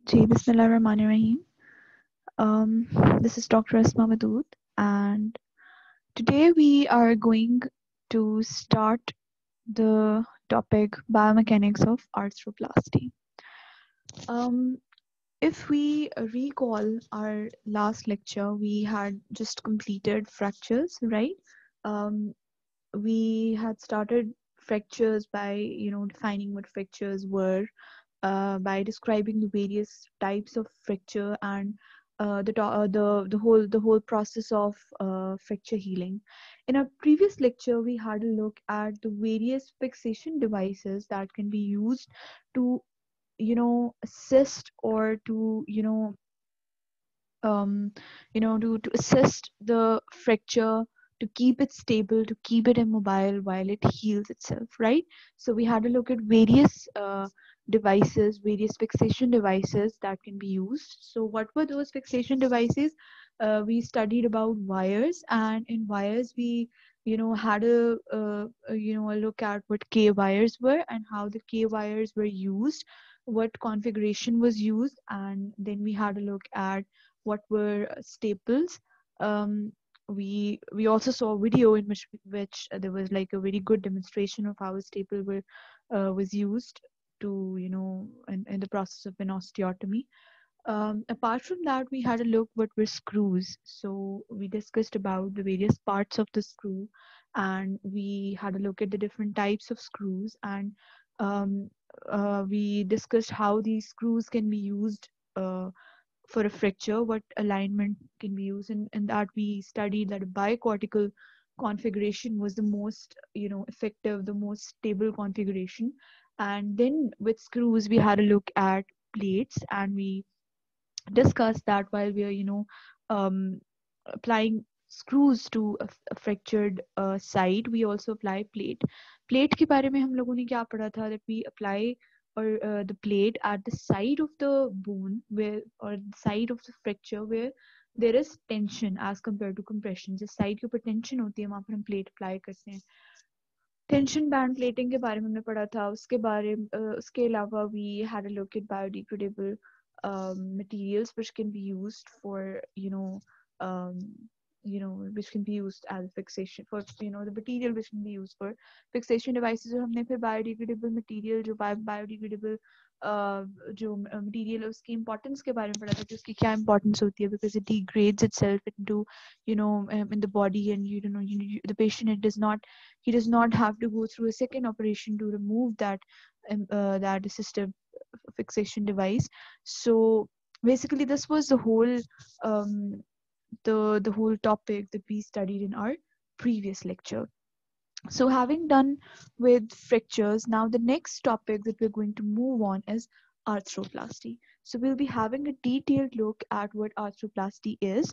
Ji, Bismillahirrahmanirrahim. This is Dr. Asma Madood, and today we are going to start the topic biomechanics of arthroplasty. Um, if we recall our last lecture, we had just completed fractures, right? Um, we had started fractures by defining what fractures were, by describing the various types of fracture and the whole process of fracture healing. In our previous lecture, we had a look at the various fixation devices that can be used to assist or to to assist the fracture, to keep it stable, to keep it immobile while it heals itself, right? So we had a look at various devices, various fixation devices that can be used. So what were those fixation devices? We studied about wires, and in wires we had a look at what K wires were and how the K wires were used, what configuration was used, and then we had a look at what were staples. Um, we also saw a video in which there was like a very good demonstration of how a staple was used to in the process of an osteotomy. Apart from that, we had a look what were screws. So we discussed about the various parts of the screw, and we had a look at the different types of screws, and um, we discussed how these screws can be used for a fracture, what alignment can be used, and that we studied that a bicortical configuration was the most effective, the most stable configuration. And then with screws, we had a look at plates, and we discussed that while we are um, applying screws to a fractured side, we also apply plate के बारे में हम लोगों ने क्या पढ़ा था, that we apply or the plate at the side of the bone where, or the side of the fracture where there is tension as compared to compression. जिस side के ऊपर tension होती है वहाँ पर हम plate apply करते हैं. टेंशन बैंड प्लेटिंग के बारे में हमने पढ़ा था. उसके अलावा we had a look at biodegradable materials which can be used for um, which can be used as fixation for the material which can be used for fixation devices. और हमने फिर biodegradable material जो biodegradable जो material है उसकी importance के बारे में पढ़ा था कि उसकी क्या importance होती है, because it degrades itself into in the body, and the patient he does not have to go through a second operation to remove that assistive fixation device. So basically this was the whole um, the whole topic that we studied in our previous lecture. So having done with fractures, now the next topic that we're going to move on is arthroplasty. So we'll be having a detailed look at what arthroplasty is.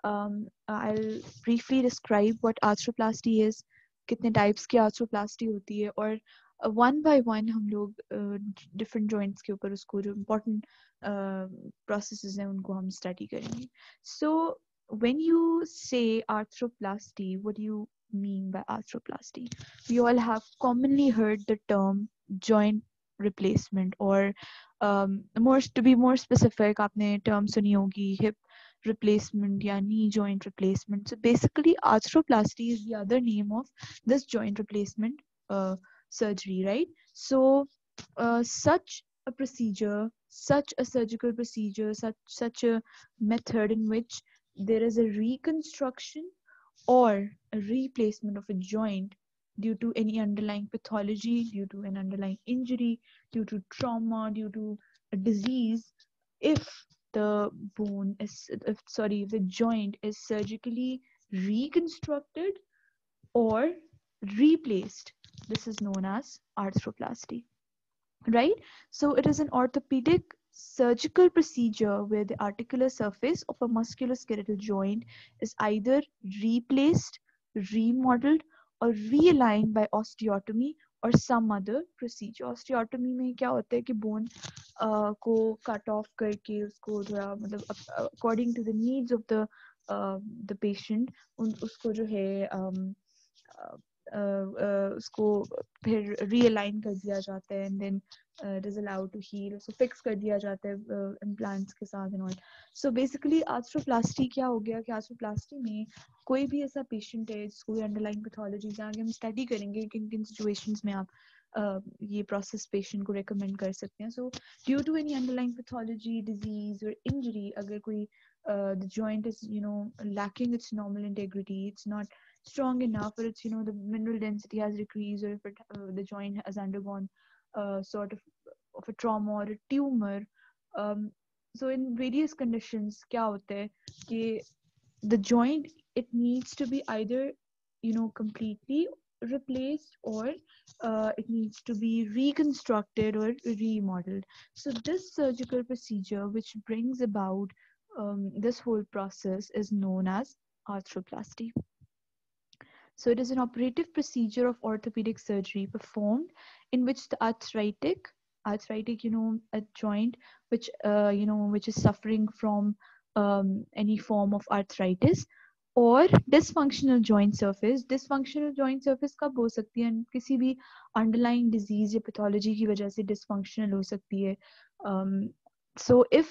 I'll briefly describe what arthroplasty is, कितने types की arthroplasty होती है, और one by one हम लोग different joints के ऊपर उसको जो important processes हैं उनको हम study करेंगे. So when you say arthroplasty, what do you mean by arthroplasty? We all have commonly heard the term joint replacement, or more to be more specific, आपने term सुनी होगी hip replacement या knee joint replacement. So basically, arthroplasty is the other name of this joint replacement surgery, right? So such a procedure, such a surgical procedure, such a method in which there is a reconstruction or a replacement of a joint due to any underlying pathology, due to an underlying injury, due to trauma, due to a disease. If the bone is, if the joint is surgically reconstructed or replaced, this is known as arthroplasty, right? So it is an orthopedic surgical procedure where the articular surface of a musculoskeletal joint is either replaced, remodeled, or realigned by osteotomy or some other procedure. Osteotomy में क्या होता है कि bone को cut off करके उसको थोड़ा मतलब according to the needs of the patient उसको जो है उसको फिर रीअलाइन कर दिया जाता है and then it is allowed to heal, उसको फिक्स कर दिया जाता है इम्प्लांट्स के साथ and all. So basically arthroplasty क्या हो गया कि आर्थ्रोप्लास्टी में कोई भी ऐसा पेशेंट है जिसको अंडरलाइंग पैथोलॉजीज आगे हम स्टडी करेंगे किन किन सिचुएशंस में आप ये प्रोसेस पेशेंट को रेकमेंड कर सकते हैं. So due to any underlying pathology, disease और इंजरी, अगर कोई the joint is lacking its normal integrity, it's not strong enough, or it's the mineral density has decreased, or if the joint has undergone sort of a trauma or a tumor. um, so in various conditions क्या होता है कि the joint, it needs to be either completely replaced, or it needs to be reconstructed or remodeled. So this surgical procedure which brings about this whole process is known as arthroplasty. So it is an operative procedure of orthopedic surgery performed in which the arthritic, a joint which which is suffering from any form of arthritis, or dysfunctional joint surface कब हो सकती है? किसी भी underlying disease या pathology की वजह से dysfunctional हो सकती है. So if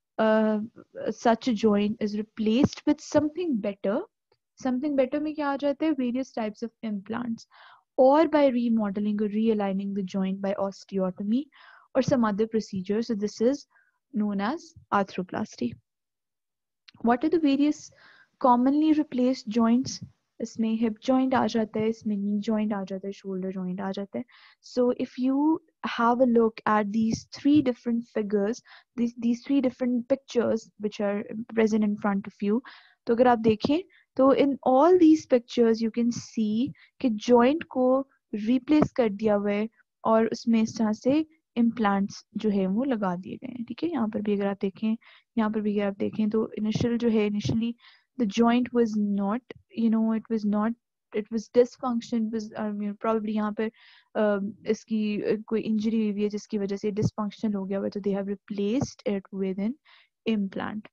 such a joint is replaced with something better में क्या आ जाता है? Various types of implants, or by remodeling or realigning the joint by osteotomy or some other procedure. So this is known as arthroplasty. What are the various commonly replaced joints? इसमें hip joint आ जाता है, इसमें knee joint आ जाता है, shoulder joint आ जाता है. So if you have a look at these three different figures, these three different pictures which are present in front of you, तो अगर आप देखें तो in all these pictures you can see कि joint को replace कर दिया हुआ है और उसमें इस तरह से implants जो है वो लगा दिए गए हैं. ठीक है, यहाँ पर भी अगर आप देखें, यहाँ पर भी अगर आप देखें तो initially the joint was not, it was dysfunction, was probably यहाँ पर इसकी कोई injury हुई है जिसकी वजह से dysfunctional हो गया हुआ, तो they have replaced it with an implant.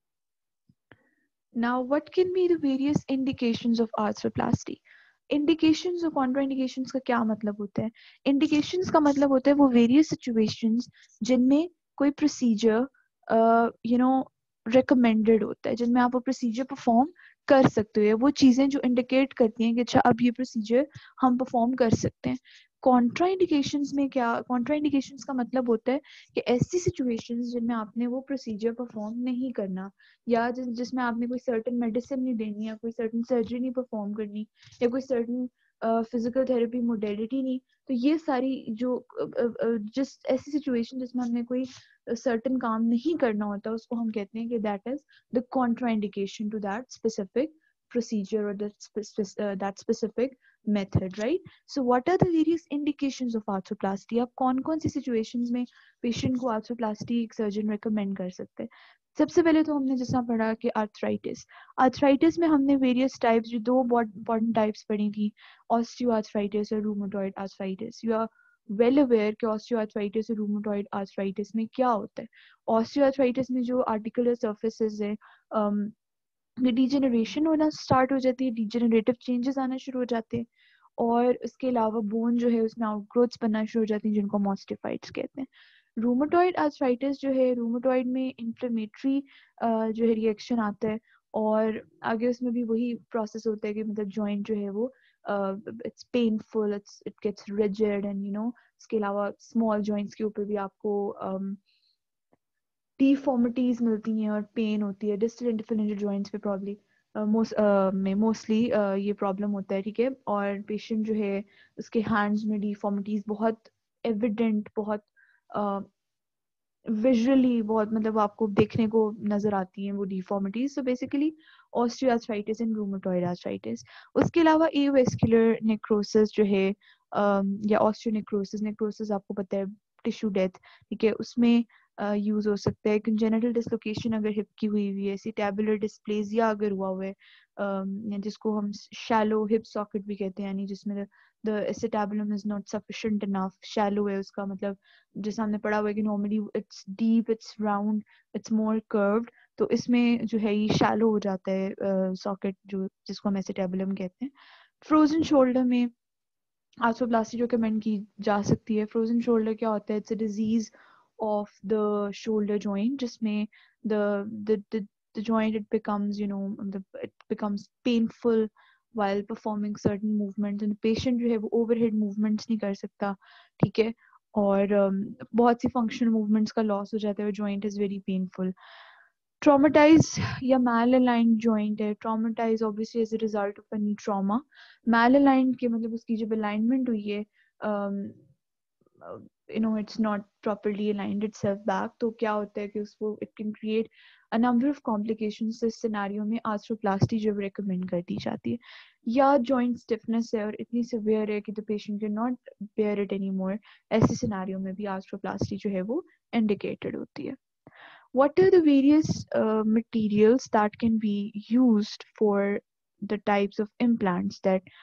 Now, what can be the various indications of arthroplasty? Indications और contraindications का क्या मतलब होता है? Indications का मतलब होता है वो various situations जिनमें कोई procedure recommended होता है, जिनमें आप वो procedure perform कर सकते हो, वो चीजें जो indicate करती हैं कि अच्छा अब ये procedure हम perform कर सकते हैं. कॉन्ट्राइंडिकेशंस में क्या? कॉन्ट्राइंडिकेशंस का मतलब होता है कि ऐसी सिचुएशंस जिनमें आपने वो प्रोसीजर परफॉर्म नहीं करना, या जिसमें आपने कोई सर्टेन मेडिसिन नहीं देनी, या कोई सर्टेन सर्जरी नहीं परफॉर्म करनी, या कोई सर्टेन फिजिकल थेरेपी मोडेलिटी नहीं. तो ये सारी जो जिस ऐसी सिचुएशन जिसमें हमने कोई सर्टेन काम नहीं करना होता, उसको हम कहते हैं कि that is the contraindication to that specific procedure or that specific method, right? So what are the various indications of arthroplasty? आप कौन-कौन सी situations में patient को arthroplasty एक surgeon recommend कर सकते हैं? सबसे पहले तो हमने जैसा पढ़ा कि आर्थराइटिस में हमने वेरियस टाइप्स, जो दो इंपॉर्टेंट टाइप्स पढ़ी थी, ऑस्टियोआर्थराइटिस और rheumatoid arthritis. You are well aware कि ऑस्टियोआर्थराइटिस और रूमेटॉइड आर्थराइटिस में क्या होता है. ऑस्टियोआर्थराइटिस में जो आर्टिकुलर सर्फेसेस है डिजेनरेशन होना स्टार्ट हो जाती है, डिजेनरेटिव चेंजेस आना शुरू हो जाते हैं, और इसके अलावा बोन जो है उसमें आउटग्रोथ्स बनना शुरू हो जाती हैं जिनको ऑस्टियोफाइट्स कहते हैं. रूमेटॉइड आर्थराइटिस जो है, रूमेटॉइड में इन्फ्लेमेटरी जो है रिएक्शन आता है, और आगे उसमें भी वही प्रोसेस होता है कि मतलब जॉइंट जो है वो it's painful, it gets rigid, and इसके अलावा स्मॉल जॉइंट्स के ऊपर भी आपको डिफॉर्मिटीज मिलती हैं और पेन होती है. डिस्टल इंटरफेरेंशियल जॉइंट्स पे प्रॉब्ली मोस्टली ये प्रॉब्लम होता है. ठीक है, और पेशेंट जो है उसके हैंड्स में डिफॉर्मिटीज बहुत एविडेंट, बहुत विजुअली बहुत मतलब आपको देखने को नजर आती हैं वो deformities. So basically osteoarthritis and rheumatoid arthritis. उसके अलावा एवेस्कुलर नेक्रोसिस जो है या ऑस्टियोनेक्रोसिस आपको पता है टिश्यू डेथ, ठीक है, उसमें यूज हो सकता है. कंजेनिटल डिसलोकेशन अगर हिप की हुई है, एसिटाबुलर डिस्प्लेजिया अगर हुआ हुआ है, जिसको हम शैलो हिप सॉकेट भी कहते हैं, यानी जिसमें the acetabulum is not sufficient enough, shallow है उसका मतलब, जैसे हमने पढ़ा हुआ है कि normally it's deep, it's round, it's more curved, तो इसमें जो है ये shallow हो जाता है सॉकेट, जो जिसको हम acetabulum कहते हैं. फ्रोजन शोल्डर में आर्थ्रोप्लास्टी रिकमेंड की जा सकती है। फ्रोजन शोल्डर क्या होता है? It's a disease of the shoulder joint, जिसमें the joint it becomes, you know, it becomes painful while performing certain movements, and the patient जो है वो overhead movements नहीं कर सकता, ठीक है, और बहुत सी functional movements का loss हो जाता है, joint is very painful. Traumatize या मैल अलाइंड जॉइंट है। Traumatize obviously as a result of any trauma. Malaligned के मतलब उसकी जब अलाइनमेंट हुई है, you know, it's not properly aligned itself back, तो क्या होता है कि उसको it can create a number of complications। इस सिनेरियो में आर्थ्रोप्लास्टी जब रिकमेंड कर दी जाती है, या जॉइंट स्टिफनेस है और इतनी सिवियर है कि the patient can not bear it any more, ऐसे सिनेरियो में भी आर्थ्रोप्लास्टी जो है वो इंडिकेटेड होती है। What are the various materials that can be used for the types of implants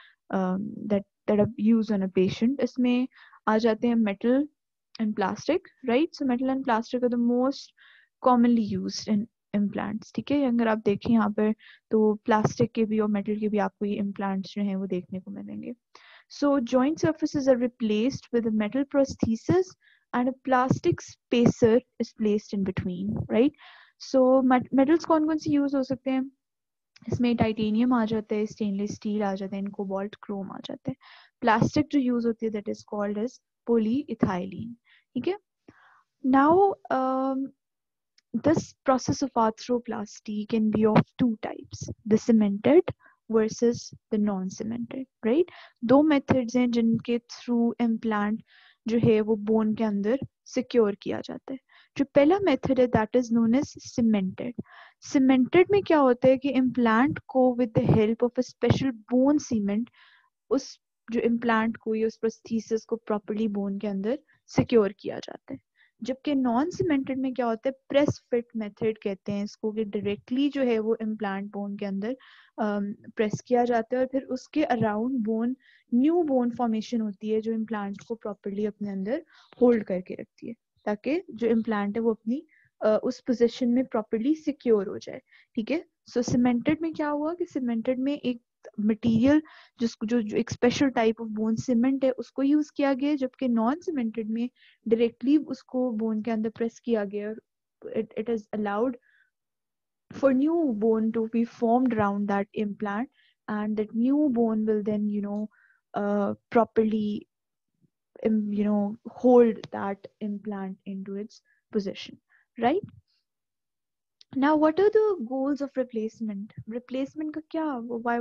that are used on a patient? इसमें आ जाते हैं metal and plastic, right? So metal and plastic are the most commonly used in implants, ठीक है। अगर आप देखें यहाँ पर तो प्लास्टिक के भी और मेटल के भी आपको ये implants जो हैं वो देखने को मिलेंगे। So joint surfaces are replaced with a metal prosthesis and a plastic spacer is placed in between, right? So metals कौन कौन सी यूज हो सकते हैं? इसमें टाइटेनियम आ जाता है, स्टेनलेस स्टील आ जाता है, कोबाल्ट क्रोम आ जाता है। प्लास्टिक जो यूज होती है that is called as polyethylene, ठीक है। Now this process of arthroplasty can be of two types, the cemented versus the non-cemented, right? दो methods हैं जिनके थ्रू इम्प्लांट जो है वो बोन के अंदर सिक्योर किया जाता है। जो पहला मेथड है that is known as cemented. Cemented में क्या होता है कि इम्प्लांट को with the help of a special bone cement उस जो इम्प्लांट को या उस प्रोस्थेसिस को प्रॉपर्ली बोन के अंदर सिक्योर किया जाता है। जबकि नॉन सीमेंटेड में क्या होता है, प्रेस फिट मेथड कहते हैं इसको, कि डायरेक्टली जो है वो इम्प्लांट बोन के अंदर प्रेस किया जाता है और फिर उसके around bone new bone formation होती है जो इम्प्लांट को प्रॉपर्ली अपने अंदर होल्ड करके रखती है, ताकि जो इम्प्लांट है वो अपनी उस पोजीशन में प्रॉपर्ली सिक्योर हो जाए, ठीक है। सो सीमेंटेड में क्या हुआ कि सीमेंटेड में एक मटेरियल जिसको जो एक special type of bone cement है उसको यूज किया गया, जबकि नॉन सीमेंटेड में डायरेक्टली उसको बोन के अंदर प्रेस किया गया और it is allowed for new bone to be formed around that implant, and that new bone will then, you know, properly hold that implant into its position, right? Now what are the goals of replacement का क्या,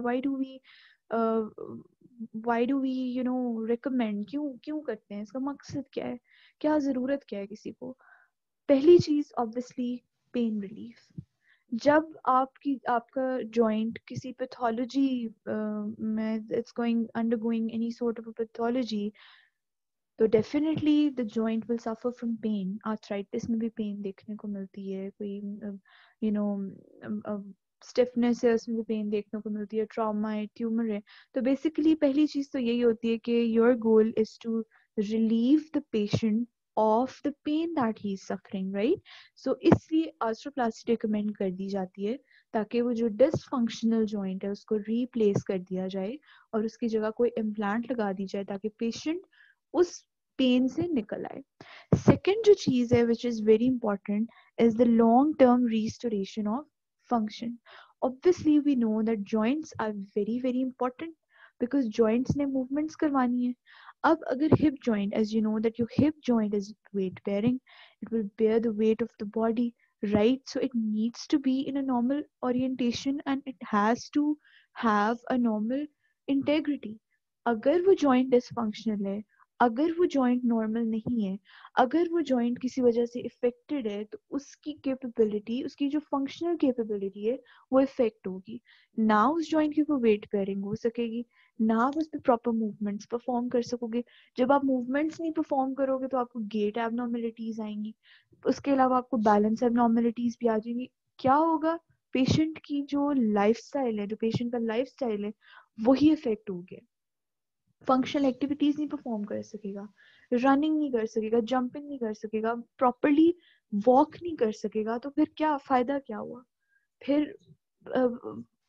uh, why do we recommend, क्यों करते हैं, इसका मकसद क्या है, क्या जरूरत क्या है किसी को? पहली चीज ऑब्वियसली पेन रिलीफ। जब आपका जॉइंट किसी पैथोलॉजी में it's going undergoing any sort of a pathology, तो definitely the joint will suffer from pain. Arthritis में भी पेन देखने को मिलती है, कोई यू नो स्टिफनेस है उसमें भी पेन देखने को मिलती है, ट्रॉमा है, ट्यूमर है। तो बेसिकली पहली चीज तो यही होती है कि your goal is to relieve the patient of the pain that he is suffering, right? So इसलिए आर्थ्रोप्लास्टी रिकमेंड कर दी जाती है, ताकि वो जो डिसफंक्शनल जॉइंट है उसको रिप्लेस कर दिया जाए और उसकी जगह कोई इम्प्लांट लगा दी जाए ताकि पेशेंट उस पेन से निकल आए। सेकेंड जो चीज है which is very important is the long term restoration of function. Obviously we know that joints are very very important because joints ने movements करवानी है। अब अगर hip joint, as you know that your hip joint is weight bearing, it will bear the weight of the body, right? So it needs to be in a normal orientation and it has to have a normal integrity। अगर वो joint dysfunctional है, अगर वो joint normal नहीं है, अगर वो joint किसी वजह से इफेक्टेड है, तो उसकी कैपेबिलिटी, उसकी जो फंक्शनल कैपेबिलिटी है वो इफेक्ट होगी। ना उस जॉइंट की कोई वेट बेयरिंग हो सकेगी, ना आप उस पर प्रॉपर मूवमेंट्स परफॉर्म कर सकोगे। जब आप मूवमेंट्स नहीं परफॉर्म करोगे तो आपको गेट एबनॉर्मेलिटीज आएंगी, उसके अलावा आपको बैलेंस एबनॉर्मेलिटीज भी आ जाएंगी। क्या होगा? पेशेंट की जो लाइफस्टाइल है, जो पेशेंट का लाइफस्टाइल है वही इफेक्ट हो गया। फंक्शनल एक्टिविटीज नहीं परफॉर्म कर सकेगा, रनिंग नहीं कर सकेगा, जंपिंग नहीं कर सकेगा, प्रॉपरली वॉक नहीं कर सकेगा, तो फिर क्या फायदा क्या हुआ? फिर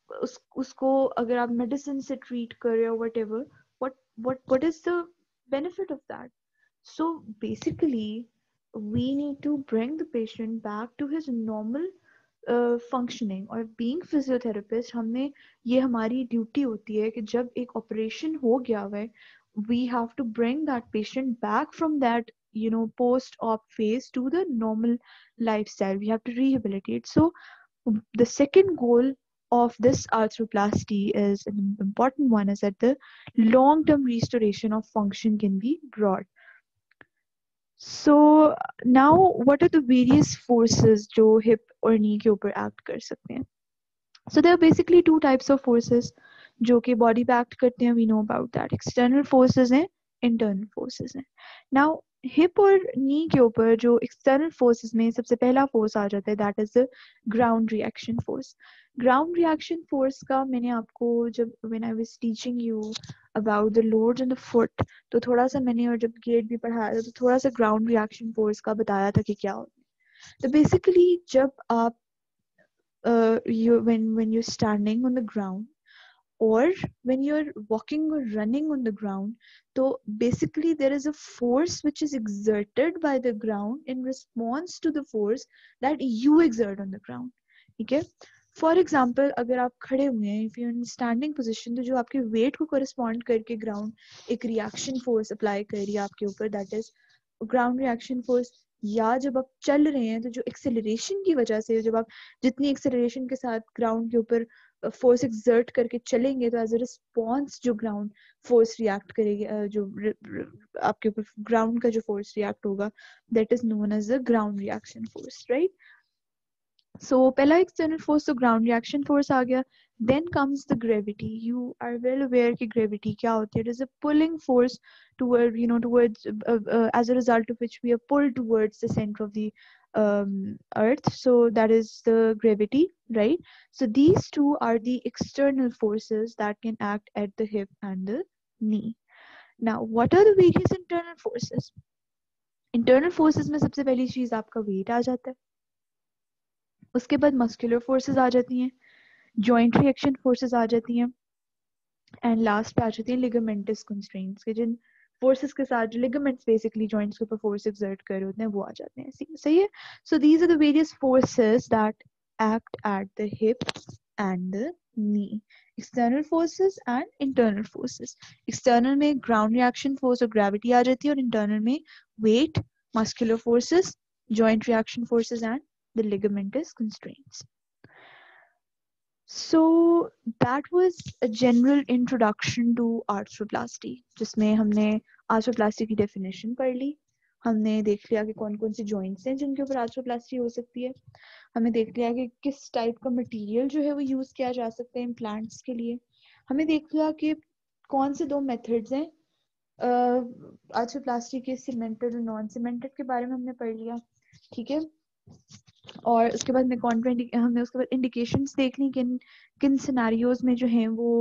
उसको अगर आप मेडिसिन से ट्रीट कर रहे हो whatever, what is the benefit of that? So basically we need to bring the patient back to his normal functioning. और being physiotherapist हमें ये हमारी ड्यूटी होती है कि जब एक ऑपरेशन हो गया है we have to bring that patient back from that post op phase to the normal lifestyle. We have to rehabilitate. So the second goal of this arthroplasty is an important one, is that the long term restoration of function can be brought. So now what are the various forces जो hip और knee के ऊपर act कर सकते हैं? So there are basically two types of forces जो कि body पे act करते हैं. We know about that. External forces हैं, internal forces हैं. Now hip और knee के ऊपर जो external forces में सबसे पहला force आ जाता है, that is the ground reaction force. Ground reaction force का मैंने आपको जब when I was teaching you about the loads on the foot, तो थोड़ा सा मैंने और जब गेट भी पढ़ाया था तो थोड़ा सा ground reaction force का बताया था कि क्या होता है. तो basically जब आप when you're standing on the ground or when you're walking or running on the ground, so basically there is a force which is exerted by the ground in response to the force that you exert on the ground. ठीक है? For example, अगर आप खड़े हुए हैं, if you're in standing position, तो जो आपके weight को correspond करके ground एक reaction force apply कर रही है आपके ऊपर, that is ground reaction force. या जब आप चल रहे हैं तो जो एक्सेलरेशन की वजह से जब आप जितनी एक्सेलरेशन के साथ ग्राउंड के ऊपर फोर्स एक्सर्ट करके चलेंगे तो एज अ रिस्पॉन्स जो ग्राउंड फोर्स रिएक्ट करेगी, जो आपके ऊपर ग्राउंड का जो फोर्स रिएक्ट होगा, that is known as the ground reaction force, right? So पहला external force तो ground reaction force आ गया. Then comes the gravity. You are well aware कि gravity क्या होती है? It is a pulling force toward towards as a result of which we are pulled towards the center of the earth. So that is the gravity, right? So these two are the external forces that can act at the hip and the knee. Now what are the various internal forces? Internal forces में सबसे पहली चीज आपका weight आ जाता है. उसके बाद muscular forces आ जाती हैं, जॉइंट रिएक्शन फोर्सेस आ जाती हैं, एंड लास्ट पे आ जाती हैं लिगामेंटस कंस्ट्रेंट्स के जिन फोर्सेस के साथ जो लिगामेंट्स बेसिकली जॉइंट्स के ऊपर फोर्स एक्सर्ट कर रहे होते हैं वो आ जाते हैं. सही है? So these are the various forces that act at the hip and the knee. External forces and internal forces. External में ground reaction force और gravity आ जाती है, और internal में weight, muscular forces, joint reaction forces and the ligamentous constraints. So that was a general introduction to arthroplasty, जिसमें हमने arthroplasty की definition पढ़ ली, हमने देख लिया कि कौन कौन सी joints हैं जिनके ऊपर arthroplasty हो सकती है, हमें देख लिया कि किस टाइप का मटेरियल जो है वो यूज किया जा सकता है इम्प्लांट्स के लिए, हमें देख लिया कि कौन से दो मेथड्स हैं आर्थ्रोप्लास्टी के, सीमेंटेड और नॉन सीमेंटेड के बारे में हमने पढ़ लिया. ठीक है? और उसके बाद हमने उसके बाद इंडिकेशंस देख ली किन किन सिनेरियोज में जो हैं वो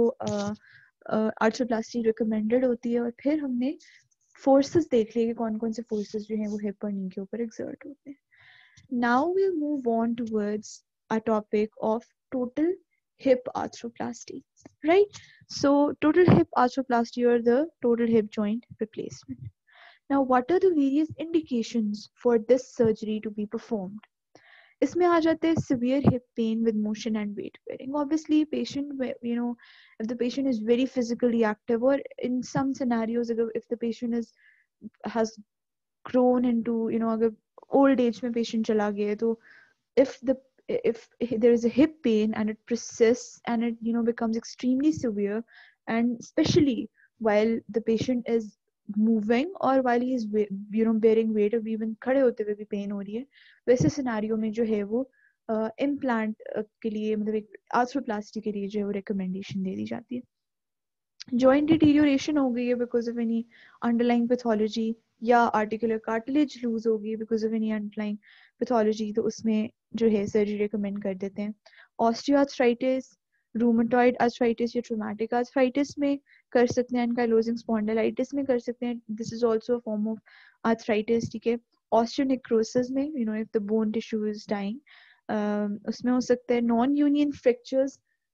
आर्थ्रोप्लास्टी रिकमेंडेड होती है, और फिर हमने फोर्सेस देख लिए कि कौन कौन से फोर्सेस जो हैं वो हिप और नी के ऊपर एक्सर्ट होते हैं. Now we'll move on towards a topic of total hip arthroplasty, right? So total hip arthroplasty or the total hip joint replacement. Now what are the various indications for this surgery to be performed? इसमें आ जाते हैं severe hip pain with motion and weight bearing. Obviously patient, if the patient is very physically active, or in some scenarios if the patient has grown into अगर old age में patient चला गया तो if there is a hip pain and it persists and it becomes extremely severe, and especially while the patient is moving or while he is bearing weight, or even खड़े होते हुए भी pen हो रही है, वैसे सिनारियो में जो है वो इम्प्लांट के लिए मतलब एक आर्थ्रोप्लास्टी के लिए जो है वो रिकमेंडेशन दे दी जाती है. जॉइंट डिटीरियोरेशन हो गई है because of any underlying pathology, या आर्टिकुलर कार्टिलेज लूज हो गई because of any underlying pathology, तो उसमें जो है सर्जरी रिकमेंड कर देते हैं. ऑस्टियोआर्थराइटिस, रूमेटॉइड आर्थराइटिस या ट्रोमेटिक आर्थराइटिस में कर सकते हैं, एंकाइलोजिंग स्पॉन्डिलाइटिस में कर सकते हैं, this is also a form of arthritis. ठीक है? ऑस्टियोनेक्रोसिस में if the bone tissue is dying, उसमें हो सकता है. नॉन यूनियन फ्रैक्चर्स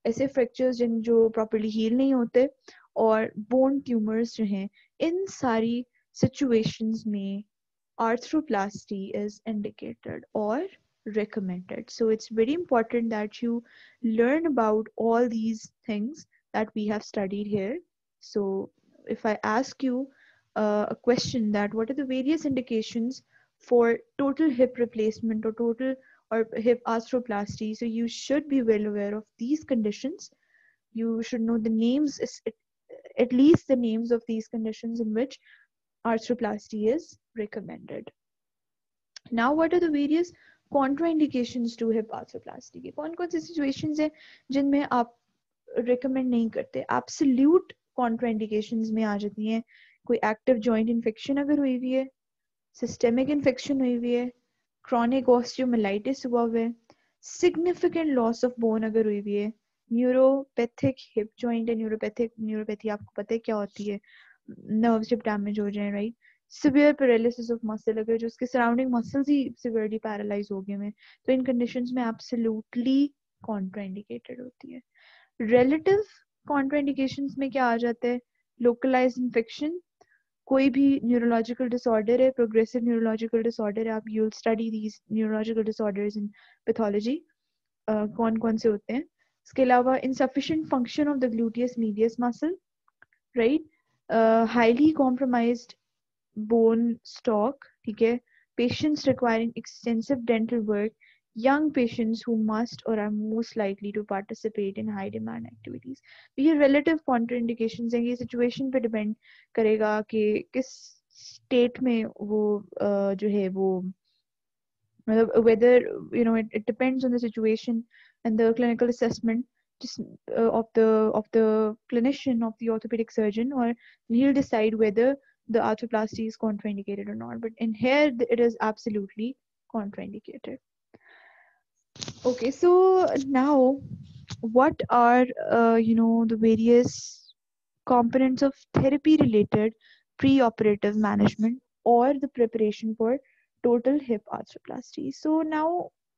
ऐसे फ्रैक्चर्स जो प्रॉपर्ली हील नहीं होते, और बोन ट्यूमर्स जो हैं, इन सारी सिचुएशंस में arthroplasty is indicated or recommended. So it's very important that you learn about all these things that we have studied here. So if I ask you a question, that what are the various indications for total hip replacement or total or hip arthroplasty, so you should be well aware of these conditions. You should know the names, at least the names of these conditions in which arthroplasty is recommended. Now what are the various contraindications to hip arthroplasty के कौन कौन सी situations है जिनमें आप recommend नहीं करते? Absolute contraindications में आ जाती हैं कोई active joint infection अगर हुई हुई है, systemic infection हुई हुई है, chronic osteomyelitis हुआ हुआ है, significant loss of bone अगर हुई हुई है, neuropathic hip joint है, neuropathy आपको पता है क्या होती है, nerves जब damage हो जाए, right? Severe paralysis of muscle, अगर जो उसके सराउंडिंग मसल्स ही सिवियरली पैरालाइज हो गए हैं, तो इन कंडीशंस में एब्सोल्युटली कॉन्ट्राइंडिकेटेड होती है. रिलेटिव कॉन्ट्राइंडिकेशंस में क्या आ जाता है? लोकलाइज्ड इन्फेक्शन, कोई भी न्यूरोलॉजिकल डिसऑर्डर है, प्रोग्रेसिव न्यूरोलॉजिकल डिसऑर्डर है, आप you will study these neurological disorders in pathology, कौन कौन से होते हैं. इसके अलावा insufficient function of the gluteus medius muscle, right, highly compromised bone stock, ठीक है, patients requiring extensive dental work, young patients who must or are most likely to participate in high demand activities. तो ये relative contraindications हैं, ये situation पे depend करेगा कि किस state में वो जो है वो मतलब whether you know it depends on the situation and the clinical assessment just of the clinician, of the orthopedic surgeon, or he'll decide whether the arthroplasty is contraindicated or not. But in here it is absolutely contraindicated. Okay, so now what are the various components of therapy related pre-operative management or the preparation for total hip arthroplasty? So now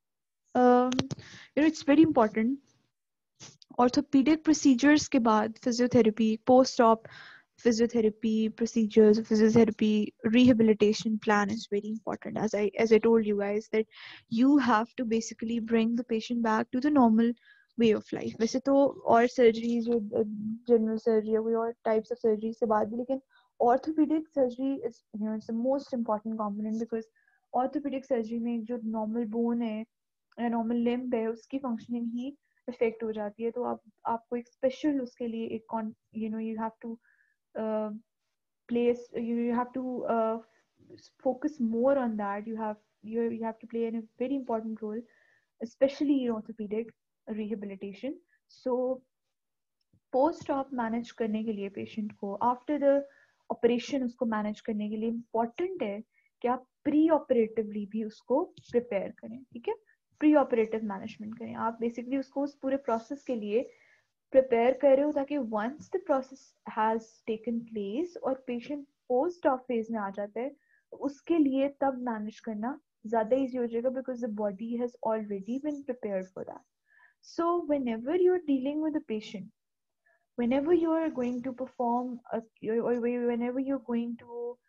it's very important. Orthopedic procedures के बाद physiotherapy, post-op physiotherapy procedures, physiotherapy rehabilitation plan is very important. As I told you guys that you have to basically bring the patient back to the normal way of life. वैसे तो और surgeries, general surgery कोई और types of surgery से बाद भी, लेकिन orthopedic surgery is it's the most important component, because orthopedic surgery में जो normal bone है या normal limb है उसकी functioning ही affect हो जाती है. तो आपको एक special उसके लिए एक you have to place, you have to focus more on that. You have to play a very important role, especially in orthopedic rehabilitation. So post op manage करने के लिए patient को after the operation उसको manage करने के लिए important है कि आप pre operatively भी उसको prepare करें, ठीक है, pre operative management करें. आप basically उसको उस पूरे process के लिए prepare कर रहे हो ताकि once the process has taken place और patient post op phase में आ जाता है, उसके लिए तब manage करना ज़्यादा easy हो जाएगा, because the body has already been prepared for that. So whenever you're dealing with a patient, whenever you're going to perform or whenever you're going to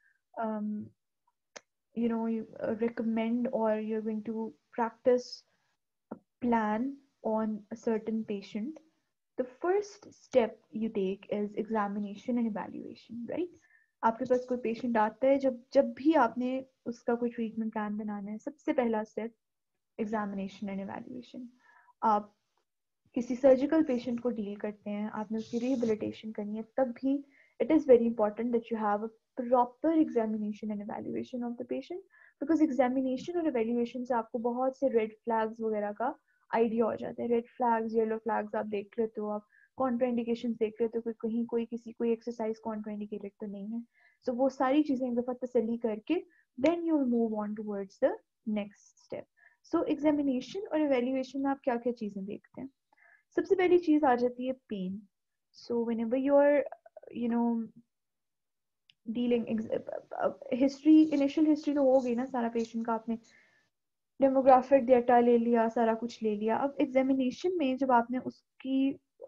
recommend or you're going to practice a plan on a certain patient, the first step you take is examination and evaluation, right? आपके पास कोई patient आता है, जब भी आपने उसका कोई treatment plan बनाना है, सबसे पहला स्टेप एग्जामिनेशन एंड इवैल्यूएशन. आप किसी सर्जिकल पेशेंट को डील करते हैं, आपने उसकी रिहेबिलिटेशन करनी है, तब भी it is very important that you have a proper examination and evaluation of the patient, because examination और इवैल्यूएशन से आपको बहुत से रेड फ्लैग्स वगैरह का आइडिया हो जाता है. रेड फ्लैग्स, येलो फ्लैग्स आप देख लेते हो, आप कॉन्ट्राइंडिकेशन देख लेते हो, कहीं कोई एक्सरसाइज कॉन्ट्राइंडिकेटेड तो नहीं है. सो वो सारी चीजें एक दफा तसल्ली करके then you will move on towards the next step. So examination और इवैल्यूएशन में आप क्या क्या चीजें देखते हैं? सबसे पहली चीज आ जाती है pain. So whenever you are dealing, history, initial history तो हो गई ना सारा पेशेंट का, आपने डेमोग्राफिक डेटा ले लिया, सारा कुछ ले लिया. अब एग्जामिनेशन में जब आपने उसकी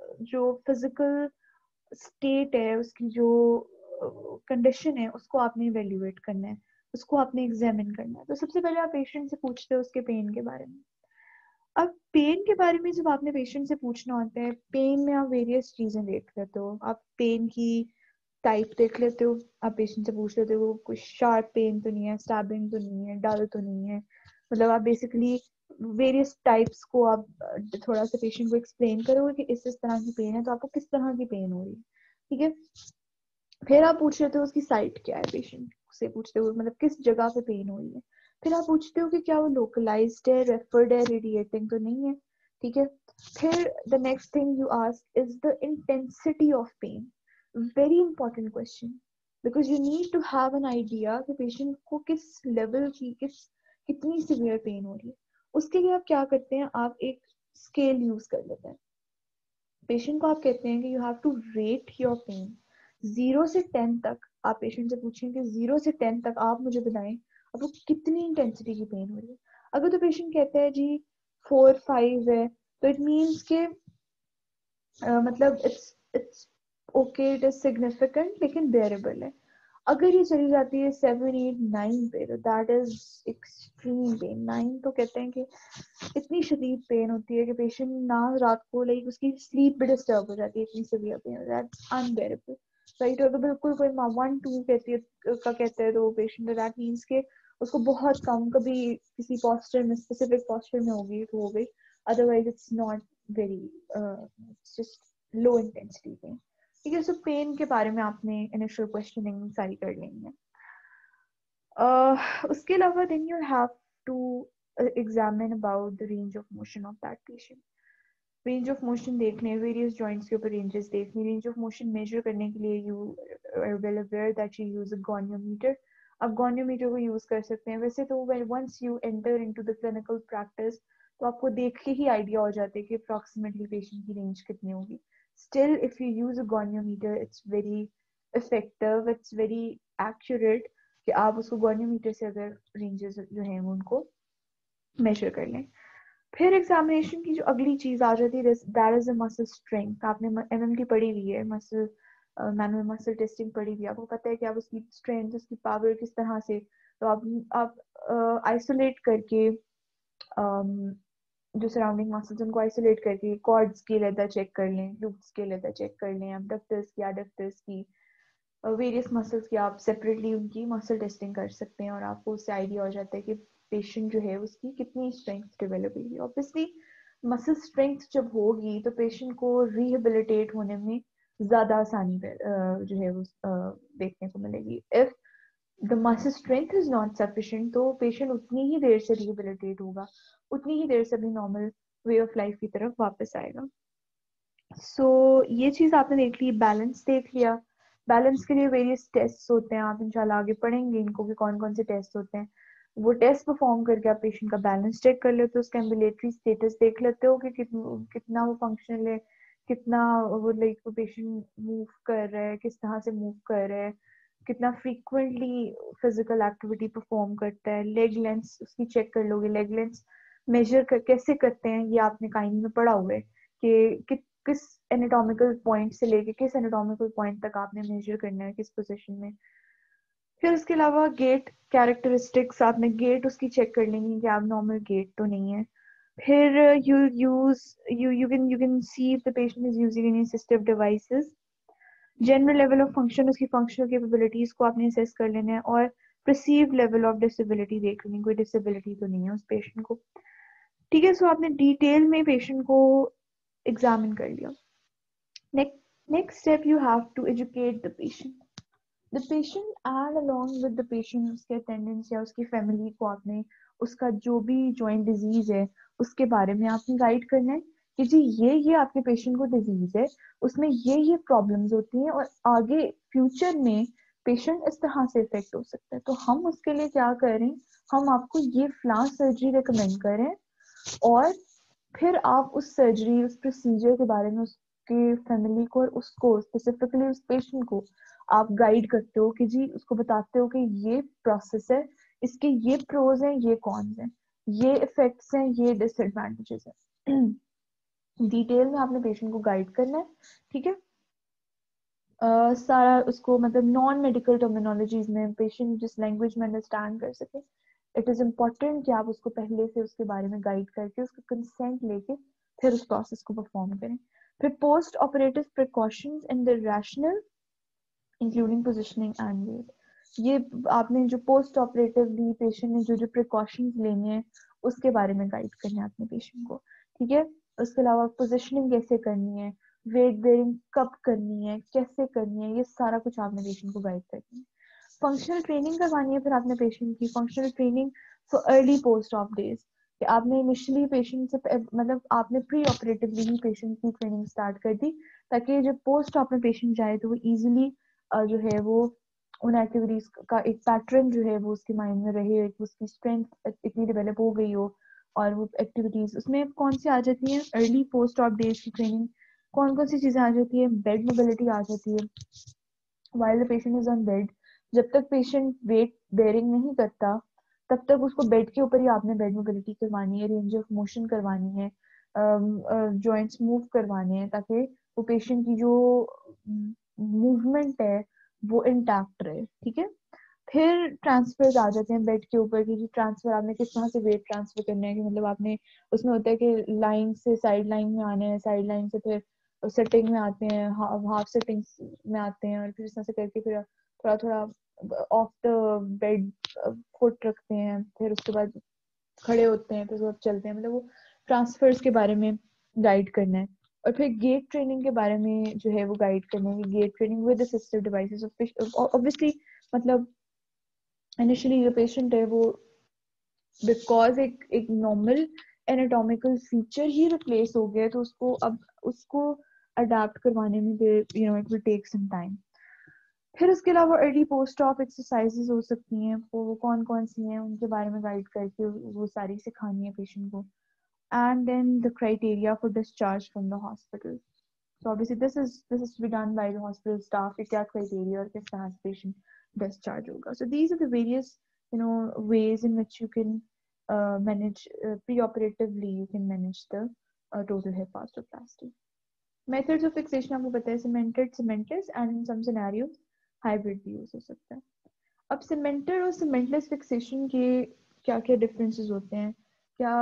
जो फिजिकल स्टेट है, उसकी जो कंडीशन है, उसको आपने इवेल्युएट करना है, उसको आपने एग्जामिन करना है। तो सबसे पहले आप पेशेंट से पूछते हो उसके पेन के बारे में। अब पेन के बारे में जब आपने पेशेंट से पूछना होता है, पेन में आप वेरियस चीजें देख लेते हो। आप पेन की टाइप देख लेते हो, आप पेशेंट से पूछ लेते हो कोई शार्प पेन तो नहीं है, स्टैबिंग तो नहीं है, डल तो नहीं है। मतलब आप बेसिकली वेरियस टाइप्स को आप थोड़ा सा पेशेंट को एक्सप्लेन करोगे कि इस तरह की पेन है, तो आपको किस तरह की पेन हो रही है। ठीक है, फिर आप पूछ लेते हो उसकी साइट क्या है, पेशेंट से पूछते हो मतलब किस जगह पे पेन हो रही है। फिर आप पूछते हो कि क्या वो लोकलाइज्ड है, रेफर्ड है, रेडिएटिंग तो नहीं है। ठीक है, फिर the next thing you ask is the intensity of pain. Very important question, because you need to have an idea कि पेशेंट को किस लेवल की, कितनी सीवियर पेन हो रही है। उसके लिए आप क्या करते हैं, आप एक स्केल यूज कर लेते हैं। पेशेंट को आप कहते हैं कि you have to rate your pain 0 से 10 तक। आप पेशेंट से पूछें कि 0 से 10 तक आप मुझे बताएं आपको कितनी इंटेंसिटी की पेन हो रही है। अगर तो पेशेंट कहता है जी 4-5 है, तो इट मीन्स के मतलब it's okay, it is significant, लेकिन बेरेबल है। अगर ये चली जाती है 7-8-9 पे, तो दैट इज एक्सट्रीम पेन। 9 तो कहते हैं कि इतनी शदीद पेन होती है कि पेशेंट ना रात को, लाइक उसकी स्लीप भी डिस्टर्ब हो जाती है, इतनी सीवियर पेन हो जाती है, अनबेरेबल। राइट, अगर बिल्कुल कोई 1-2 कहती है का कहता है, तो पेशेंट दैट मीन्स के उसको बहुत कम, कभी किसी पॉस्चर में, स्पेसिफिक पॉस्चर में होगी तो हो गई, otherwise it's not very, just low intensity pain. ठीक है, सो पेन के बारे में आपने इनिशियल क्वेश्चनिंग सारी कर लेनी है। उसके अलावा then you have to examine about the range of motion of that patient. Range of motion देखने, वेरियस जॉइंट्स के ऊपर रेंजेस देखने, रेंज ऑफ मोशन मेजर करने के लिए you are well aware that you use a goniometer. आप goniometer को use कर सकते हैं। वैसे तो once you enter into the clinical practice, तो आपको देख के ही आइडिया हो जाता है कि अप्रॉक्सीमेटली पेशेंट की रेंज कितनी होगी। Still if you use a goniometer, it's very effective, it's very accurate कि आप उसको गोनियोमीटर से अगर रेंजेस जो हैं उनको मेजर कर लें। फिर एग्जामिनेशन की जो अगली चीज आ जाती है, that is a muscle strength. आपने एमएमटी पढ़ी हुई है, मसल मैनुअल मसल टेस्टिंग पढ़ी हुई है, आपको पता है कि आप उसकी स्ट्रेंथ, उसकी पावर किस तरह से, तो आप आइसोलेट करके जो सराउंडिंग मसल्स उनको आइसोलेट करके क्वाड्स की लेदा चेक कर लें, ग्लूट्स की लेदा चेक कर लें, एब्डक्टर्स की, एडक्टर्स की, वेरियस मसल्स की आप सेपरेटली उनकी मसल टेस्टिंग कर सकते हैं, और आपको उससे आइडिया हो जाता है कि पेशेंट जो है उसकी कितनी स्ट्रेंथ डेवलप हुई है। ऑब्वियसली मसल स्ट्रेंथ जब होगी तो पेशेंट को रिहेबिलिटेट होने में ज्यादा आसानी जो है वो देखने को मिलेगी। If the muscle strength is not sufficient, तो पेशेंट उतनी ही देर से रिहेबिलिटेट होगा, उतनी ही देर से अपनी नॉर्मल वे ऑफ लाइफ की तरफ वापस आएगा। सो ये चीज आपने देख ली, बैलेंस देख लिया। बैलेंस के लिए वेरियस टेस्ट होते हैं, आप इंशाल्लाह आगे पढ़ेंगे इनको कि कौन कौन से टेस्ट होते हैं। वो टेस्ट परफॉर्म करके आप पेशेंट का बैलेंस चेक कर लेते हो, उसका एम्बुलेटरी स्टेटस देख लेते हो कि कितना वो फंक्शनल है, कितना वो लाइक वो पेशेंट मूव कर रहा है, किस तरह से मूव कर रहा है, कितना फ्रीक्वेंटली फिजिकल एक्टिविटी परफॉर्म करता है। लेग लेंथ उसकी चेक कर लोगे, लेग लेंथ मेजर कैसे करते हैं ये आपने काइंड में पढ़ा हुआ है कि किस एनाटॉमिकल पॉइंट से लेके किस एनाटॉमिकल पॉइंट तक आपने मेजर करना है, किस पोजीशन में। फिर उसके अलावा गेट कैरेक्टरिस्टिक्स, आपने गेट उसकी चेक कर लेंगे कि आप नॉर्मल गेट तो नहीं है। फिर you can see if the patient is using any assistive devices. General level of function, उसकी फंक्शनल कैपेबिलिटीज को आपने असेस कर लेना है, और परसीव्ड लेवल ऑफ डिसेबिलिटी देख लेनी, कोई डिसेबिलिटी तो नहीं है उस पेशेंट को। ठीक है, सो आपने डिटेल में पेशेंट को एग्जामिन कर लिया। Next step, you have to educate the patient. The patient and along with the patient, उसके attendants या उसकी family को आपने उसका जो भी joint disease है उसके बारे में आपने गाइड करना है कि जी ये आपके पेशेंट को डिजीज है, उसमें ये प्रॉब्लम्स होती हैं, और आगे फ्यूचर में पेशेंट इस तरह से इफेक्ट हो सकता है, तो हम उसके लिए क्या करें, हम आपको ये फ्लां सर्जरी रिकमेंड करें। और फिर आप उस सर्जरी, उस प्रोसीजर के बारे में उसके फैमिली को और उसको स्पेसिफिकली उस पेशेंट को आप गाइड करते हो कि जी उसको बताते हो कि ये प्रोसेस है, इसके ये प्रोज हैं, ये कॉन्स हैं, ये इफेक्ट्स हैं, ये डिसएडवांटेजेस हैं। डिटेल में आपने पेशेंट को गाइड करना है, ठीक है। सारा उसको मतलब नॉन मेडिकल टर्मिनोलॉजीज में पेशेंट जिस लैंग्वेज में अंडरस्टैंड कर सके, इट इज़ इम्पॉर्टेंट कि आप उसको पहले से उसके बारे में गाइड करके उसका कंसेंट लेके फिर उस प्रोसेस को परफॉर्म करें। फिर post operative precautions in the rationale including positioning and weight, ये आपने जो पोस्ट ऑपरेटिवली पेशेंट ने जो जो प्रिकॉशंस लेने हैं उसके बारे में गाइड करना है अपने पेशेंट को, ठीक है। उसके अलावा पोजिशनिंग कैसे करनी है, वेट बेयरिंग कब करनी है, कैसे करनी है, ये सारा कुछ आपने पेशेंट को गाइड करनी है। फंक्शनल ट्रेनिंग करवानी है फिर आपने पेशेंट की, functional training for early post op days, कि आपने इनिशियली पेशेंट से मतलब आपने प्री ऑपरेटिवली ही पेशेंट की ट्रेनिंग स्टार्ट कर दी, ताकि जब पोस्ट ऑप में पेशेंट जाए तो वो इजीली जो है वो उन एक्टिविटीज का एक पैटर्न जो है वो उसके माइंड में रहे, उसकी स्ट्रेंथ इतनी डेवलप हो गई हो, और वो एक्टिविटीज उसमें कौन सी आ जाती है अर्ली पोस्ट ऑप डेज की ट्रेनिंग, कौन कौन सी चीजें आ जाती है, बेड मोबिलिटी आ जाती है while the patient is on bed, जब तक पेशेंट वेट बेयरिंग नहीं करता तब तक उसको बेड के ऊपर ही आपने बेड मोबिलिटी करवानी है, रेंज ऑफ मोशन करवानी है, जॉइंट्स मूव करवाने हैं, ताकि वो पेशेंट की जो मूवमेंट है वो इंटैक्ट रहे, ठीक है। फिर ट्रांसफर आ जाते हैं बेड के ऊपर की, ट्रांसफर आपने किस तरह से वेट ट्रांसफर करना है, कि मतलब आपने उसमें होता है कि लाइन से साइड लाइन में आने हैं, साइड लाइन से फिर सेटिंग में आते हैं, हाफ सेटिंग में आते हैं, और फिर इस तरह से करके फिर थोड़ा थोड़ा ऑफ द बेड फुट रखते हैं, फिर उसके बाद खड़े होते हैं, फिर उसके बाद चलते हैं, मतलब वो ट्रांसफर्स के बारे में गाइड करना है। और फिर गेट ट्रेनिंग के बारे में जो है वो गाइड करना है, gait training with assistive devices, obviously मतलब इनिशियली जो पेशेंट है वो बिकॉज एक नॉर्मल एनाटॉमिकल फीचर ही रिप्लेस हो गया, तो उसको अब उसको अडेप्ट करवाने में it will take some time. फिर उसके अलावा अर्ली पोस्ट ऑफ एक्सरसाइजेस हो सकती हैं, वो कौन कौन सी हैं उनके बारे में गाइड करके वो सारी सिखानी है पेशेंट को। And then the criteria for discharge from the hospital, so obviously this is to be done by the hospital staff कि क्या criteria और किस तरह से patient discharge होगा। So these are the various ways in which you can manage preoperatively you can manage the total hip arthroplasty. Methods of fixation आपको पता है, cemented, cementless and in some scenarios hybrid भी use हो सकता है। अब cemented और cementless fixation के क्या क्या differences होते हैं, क्या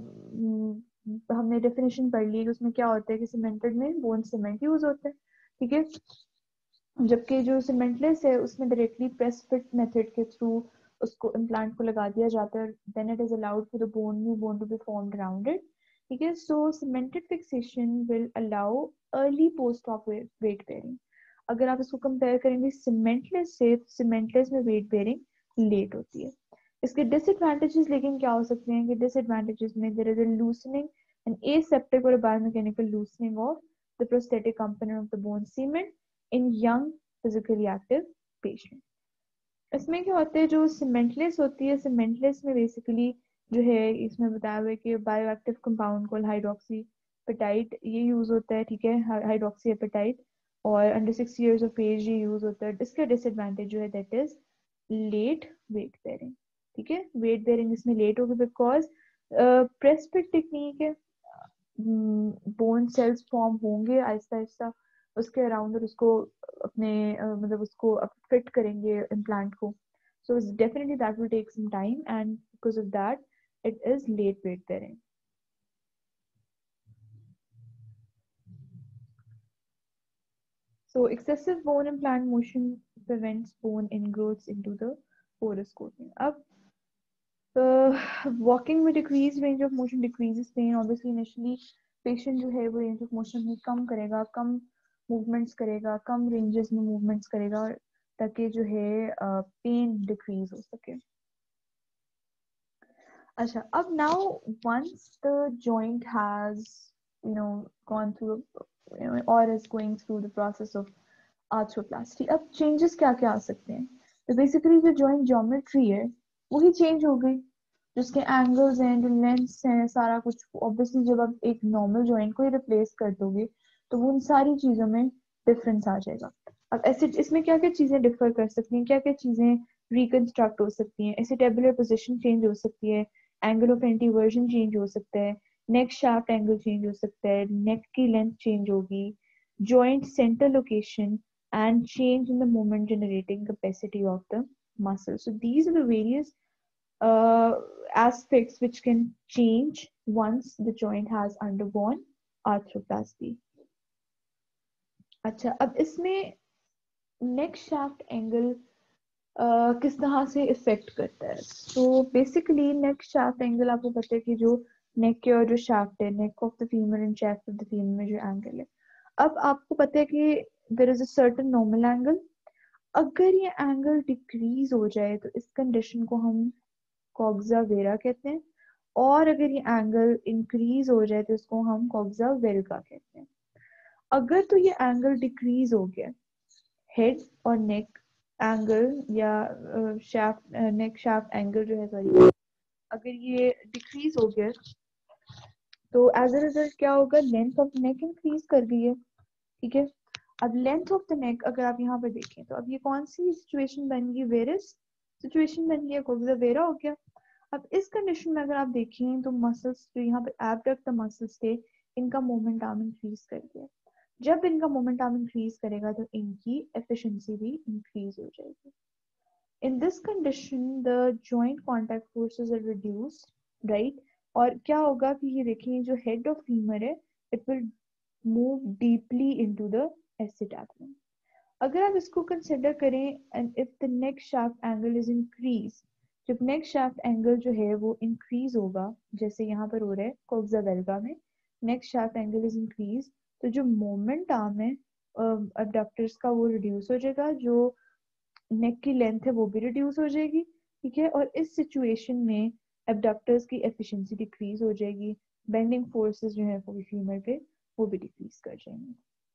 हमने डेफिनेशन पढ़ ली कि उसमें क्या होता है कि सीमेंटेड में बोन सीमेंट यूज होता है, ठीक है, जबकि जो सीमेंटलेस है उसमें डायरेक्टली प्रेस फिट मेथड के थ्रू उसको इम्प्लांट को लगा दिया जाता है, then it is allowed for the bone new bone to be formed around it, ठीक है। So cemented fixation will allow early post off weight bearing. अगर आप इसको कंपेयर करेंगे सीमेंटलेस से, सीमेंटलेस में वेट बेयरिंग लेट होती है। इसके डिसएडवांटेजेस लेकिन क्या हो सकते हैं कि डिसएडवांटेजेस में there is a loosening and aseptic और biomechanical loosening of the prosthetic component of the bone cement in young physically active patient. इसमें क्या होता है, जो सीमेंटलेस होती है, सीमेंटलेस में बेसिकली जो है इसमें बताया हुआ है कि बायोएक्टिव कंपाउंड कॉल हाइड्रोक्सीपेटाइट ये यूज होता है, ठीक है, हाइड्रोक्सीएपेटाइट, और अंडर 6 years ऑफ एज ये यूज होता है। इसका डिसएडवांटेज जो है that is late weight bearing, ठीक है, वेट बेयरिंग इसमें लेट होगी बिकॉज प्रेस फिट टेक्निक है, बोन सेल्स फॉर्म होंगे आहिस्ता आहिस्ता उसके अराउंड और उसको अपने मतलब उसको फिट करेंगे इम्प्लांट को, so definitely that will take some time and because of that it is late weight bearing. So excessive bone implant motion prevents bone ingrowths into the porous coating. अब walking में decrease range of motion decreases pain, obviously initially patient जो है वो range of motion में कम करेगा, कम movements करेगा, कम ranges में movements करेगा, ताकि जो है pain decrease हो सके। अच्छा, अब now once the joint has gone through or is going through the process of arthroplasty, अब चेंजेस क्या क्या आ सकते हैं, तो बेसिकली जो जॉइंट ज्योमेट्री है वही चेंज हो गई, जिसके एंगल्स हैं, जो लेंथ्स हैं, सारा कुछ। ऑब्वियसली जब आप एक नॉर्मल जॉइंट को ही रिप्लेस कर दोगे तो वो उन सारी चीजों में डिफरेंस आ जाएगा। अब ऐसे इसमें क्या क्या चीजें डिफर कर सकती हैं, क्या क्या चीजें रिकंस्ट्रक्ट हो सकती हैं, ऐसे टेबुलर पोजीशन चेंज हो सकती है, एंगल ऑफ एंटीवर्जन चेंज हो सकता है, नेक शाफ्ट एंगल चेंज हो सकता है, नेक की लेंथ चेंज होगी, joint centre location and change in the moment generating capacity of the muscle. So these are the various uh, aspects which can change once the joint has undergone arthroplasty. अच्छा, अब इसमें नेक shaft angle किस तरह से effect करता है? तो basically नेक shaft angle, आपको पता है कि जो नेक के और जो शाफ्ट है, neck of the femur and shaft of the femur में जो एंगल है, अब आपको पता है कि there is a certain normal angle. अगर ये एंगल डिक्रीज हो जाए तो इस कंडीशन को हम कॉक्सा वेरा कहते हैं, और अगर ये एंगल इंक्रीज हो जाए तो इसको हम कॉक्सा वेल्गा कहते हैं। अगर तो ये एंगल डिक्रीज हो गया, हेड और नेक एंगल या शाफ्ट नेक शाफ्ट एंगल जो है, सॉरी, अगर ये डिक्रीज हो गया तो एज अ रिजल्ट क्या होगा, लेंथ ऑफ नेक इंक्रीज कर गई है। ठीक है, अब लेंथ ऑफ द नेक अगर आप यहाँ पर देखें तो अब ये कौन सी सिचुएशन बन गई, वेरिस सिचुएशन बन गई, कॉक्सा वेरा हो गया। अब इस कंडीशन में अगर आप देखें तो मसल्स जो यहाँ पे एब्डक्ट मसल्स थे, इनका मोमेंट आर्म इंक्रीज कर दिया। जब इनका मोमेंट आर्म इंक्रीज करेगा तो इनकी एफिशिएंसी भी इंक्रीज हो जाएगी। In this condition the joint contact forces are reduced, right. और क्या होगा कि ये देखिए, जो हेड ऑफ फीमर है, it will move deeply into the acetabulum. अगर आप इसको कंसिडर करें, and if the neck shaft angle is increase, जब नेक शाफ्ट एंगल जो है वो इंक्रीज होगा, जैसे यहाँ पर हो रहा है कॉक्सा वेल्गा में, neck shaft angle is increase, तो जो मोमेंट आर्म है अबडक्टर्स का वो रिड्यूस हो जाएगा, जो नेक की लेंथ है वो भी रिड्यूस हो जाएगी। ठीक है, और इस सिचुएशन में एबडक्टर्स की एफिशिएंसी डिक्रीज हो जाएगी, बेंडिंग फोर्सेस जो है वो फीमर पे वो भी डिक्रीज कर जाएंगे।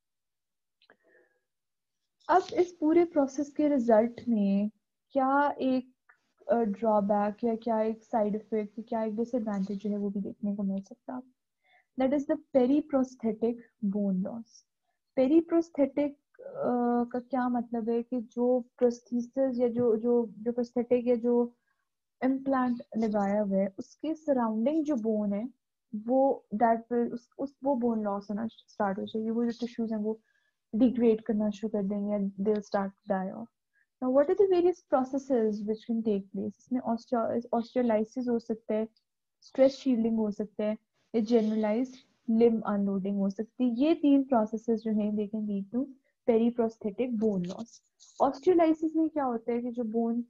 अब इस पूरे प्रोसेस के रिजल्ट में क्या एक ड्रॉबैक या क्या एक साइड इफेक्ट, क्या एक डिसएडवांटेज जो है वो भी देखने को मिल सकता है, that is the periprosthetic bone loss. Periprosthetic का क्या मतलब है कि जो प्रोस्थेसिस या जो जो जो प्रोस्थेटिक या जो इम्प्लांट लगाया हुआ है उसके सराउंडिंग जो बोन है वो दैट विल उस वो बोन लॉस होना स्टार्ट हो जाएगी, वो जो टिश्यूज हैं वो डिग्रेड करना शुरू कर देंगे, they will start die off. Now, what are the various processes which can take place? इसमें ऑस्टियोलाइसिस हो सकता है, स्ट्रेस शील्डिंग हो सकता है, या जनरलाइज्ड लिम्ब अनलोडिंग हो सकती है। ये तीन प्रोसेसेस जो हैं they can lead to periprosthetic bone loss. Osteolysis में क्या होता है कि जो बोन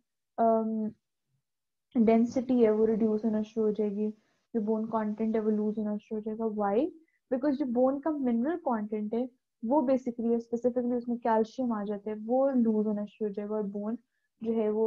डेंसिटी है वो रिड्यूस होना शुरू हो जाएगी, जो बोन कंटेंट है वो लूज होना शुरू हो जाएगा। व्हाई? बिकॉज जो बोन का मिनरल कंटेंट है वो बेसिकली स्पेसिफिकली उसमें कैल्शियम आ जाता है, वो लूज होना शुरू हो जाएगा, और बोन जो है वो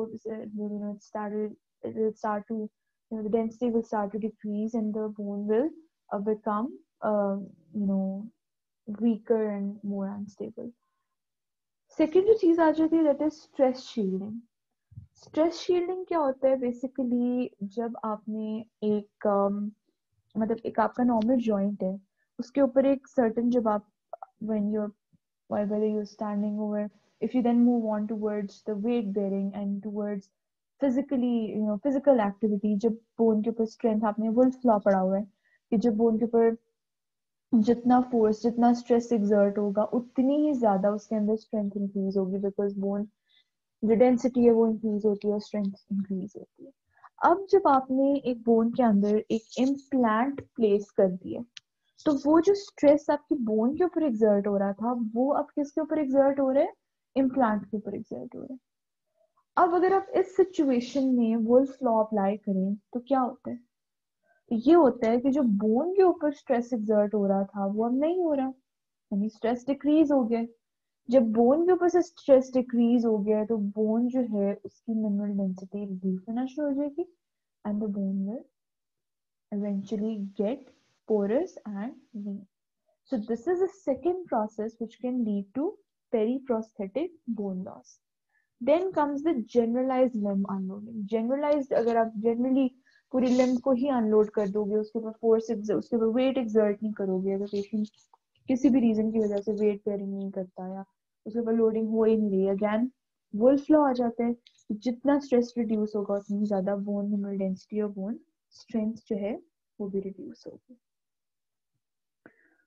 start to the density will start to decrease and the bone will become you know weaker and more unstable. Second जो चीज आ जाती है that is stress shielding. Stress shielding क्या होता है, बेसिकली जब आपने एक मतलब एक आपका नॉर्मल जॉइंट है, उसके ऊपर एक सर्टन, जब आप when you're whether you're standing over, if you then move on towards the weight bearing and towards physically physical activity, जब बोन के ऊपर स्ट्रेंथ, आपने वुल्फ लॉ पढ़ा हुआ है कि जब बोन के ऊपर जितना फोर्स, जितना स्ट्रेस एक्सर्ट होगा उतनी ही ज्यादा उसके अंदर स्ट्रेंथ इंक्रीज होगी, बिकॉज बोन जो डेंसिटी है वो इंक्रीज होती है और स्ट्रेंथ इंक्रीज होती है। अब जब आपने एक बोन के अंदर एक इम्प्लांट प्लेस कर दिया, तो वो जो स्ट्रेस आपकी बोन के ऊपर एक्सर्ट हो रहा था वो अब किसके ऊपर एक्सर्ट हो रहा है, इम्प्लांट के ऊपर एक्सर्ट हो रहा है। अब अगर आप इस सिचुएशन में वुल्फ लॉ अप्लाई करें तो क्या होता है, ये होता है कि जो बोन के ऊपर स्ट्रेस एक्सर्ट हो रहा था वो अब नहीं हो रहा, यानी स्ट्रेस डिक्रीज हो गया। जब बोन के ऊपर से स्ट्रेस डिक्रीज हो गया तो बोन जो है उसकी मिनरल डेंसिटी रिड्यूस होना शुरू हो जाएगी, and the bone will eventually get porous and weak. So this is a second process which can lead to periprosthetic bone loss. Then comes the generalized limb unloading. Generalized, अगर आप generally पूरी limb को ही unload कर दोगे, उसके ऊपर force उसके ऊपर weight exert नहीं करोगे, अगर patient किसी भी reason की वजह से weight bearing नहीं करता या उसके ऊपर loading हो ही नहीं रही, again Wolff law आ जाता है, जितना स्ट्रेस रिड्यूस होगा उतनी ज्यादा बोन मिनरल डेंसिटी और बोन स्ट्रेंथ जो है वो भी रिड्यूस होगी।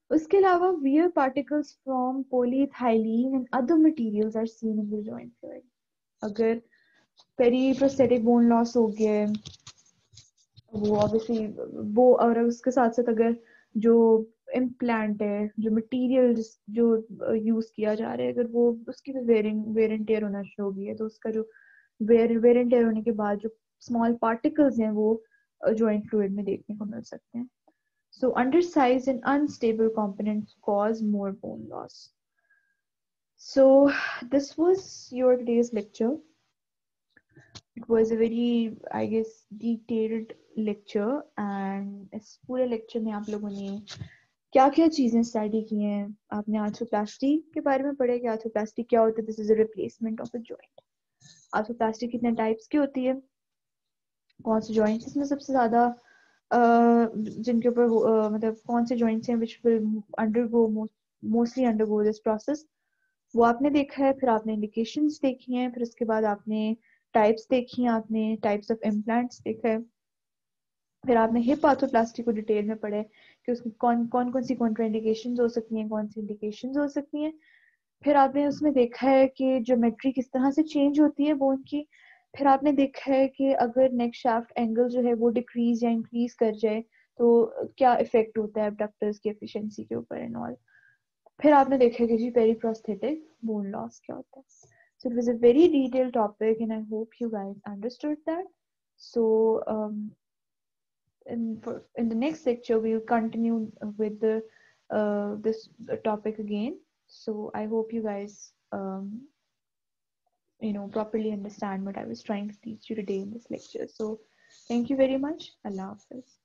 उसके अलावा weird particles from polyethylene and other materials are seen in the joint fluid. अगर पेरीप्रोस्थेटिक बोन लॉस हो गया है, वो ऑब्वियसली वो, और उसके साथ साथ अगर जो इम्प्लांट है, जो मटेरियल जो यूज किया जा रहा है, अगर वो उसकी भी वेर एंड टेयर होना शुरू हो गई है, तो उसका जो वेर एंड टेयर होने के बाद जो स्मॉल पार्टिकल्स हैं वो जॉइंट फ्लूइड में देखने को मिल सकते हैं. So undersized and unstable components cause more bone loss. So this was your today's lecture. It was a very, I guess, detailed lecture, and इस पूरे lecture में आप लोगों ने क्या क्या चीजें स्टडी की हैं. आपने आर्थ्रोप्लास्टी के बारे में पढ़ा कि आर्थ्रोप्लास्टी क्या होता है. This is a replacement of a joint. Arthroplasty कितने टाइप्स की होती है, कौन से जॉइंट्स इसमें सबसे ज्यादा जिनके ऊपर मतलब कौन से जॉइंट्स हैं which will undergo mostly undergo this process, वो आपने देखा है. फिर आपने इंडिकेशंस देखी हैं, फिर उसके बाद आपने टाइप्स देखी हैं, आपने टाइप्स ऑफ इम्प्लांट्स देखा है. फिर आपने हिप आर्थ्रोप्लास्टी को डिटेल में पढ़ा है कि उसकी कौन कौन सी कॉन्ट्राइंडिकेशंस हो सकती हैं, कौन सी इंडिकेशंस हो सकती हैं. फिर आपने उसमें देखा है कि ज्योमेट्री किस तरह से चेंज होती है बोन की. फिर आपने देखा है कि अगर नेक शाफ्ट एंगल जो है वो डिक्रीज या इंक्रीज कर जाए तो क्या इफेक्ट होता है एब्डक्टर्स की एफिशिएंसी के ऊपर एंड ऑल. फिर आपने देखा कि जी पेरीप्रोस्थेटिक बोन लॉस क्या होता है. So it was a very detailed topic and I hope you guys understood that. So in the next lecture we will continue with the this topic again. So I hope you guys properly understand what I was trying to teach you today in this lecture. So thank you very much. Allah Hafiz.